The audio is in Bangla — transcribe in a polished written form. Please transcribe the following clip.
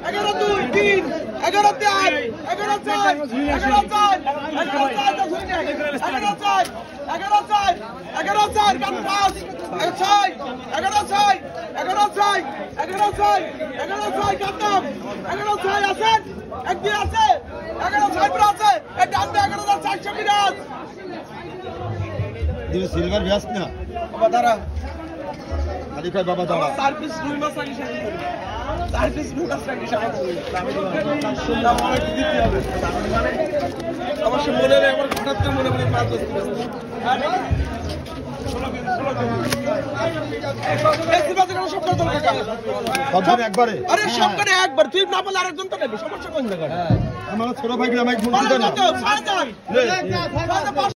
সিলভার ভ্যাস না বাবা দাঁড়া আদি কয় বাবা দাঁড়া 4 পিস রুই মাছ লাগি সাথে 4 পিস রুই মাছ লাগি সাথে দামি সুন্দর মানে দিতে হবে মানে অবশ্য মনে নেই আমার হঠাৎ করে মনে পড়ে মাছ ধরতে ব্যস্ত একবারে আরে সবখানে একবার তুই না বলে আরেকজন তো নেবে সমস্যা কোন জায়গায় আমার ছোট ভাই আমাকে ফোন দিতে না